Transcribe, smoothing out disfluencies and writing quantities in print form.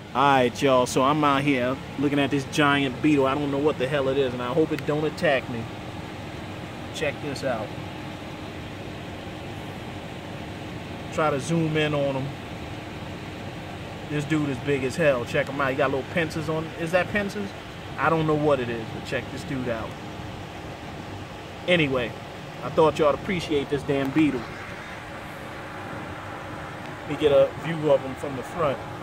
Alright, y'all, so I'm out here looking at this giant beetle. I don't know what the hell it is, and I hope it don't attack me. Check this out. Try to zoom in on him. This dude is big as hell. Check him out. He got little pincers on. Is that pincers? I don't know what it is, but check this dude out. Anyway, I thought y'all would appreciate this damn beetle. Let me get a view of him from the front.